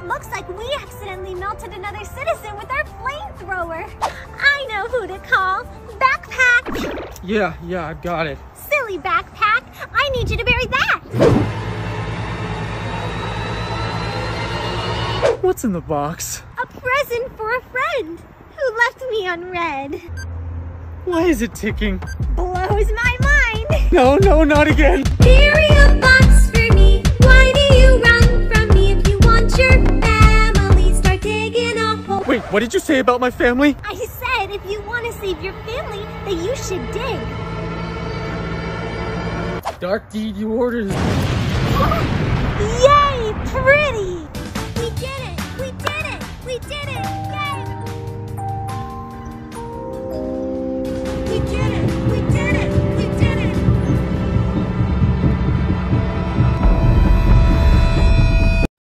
Looks like we accidentally melted another citizen with our flamethrower. I know who to call. Backpack. Yeah, I got it. Silly backpack. I need you to bury that. What's in the box? A present for a friend who left me unread. Why is it ticking? Blows my mind. No, not again. Bury a box for me. Why do you run from me? If you want your family, start digging a hole. Wait, what did you say about my family? I said if you want to save your family, that you should dig. Dark deed you ordered. Yay! Proof!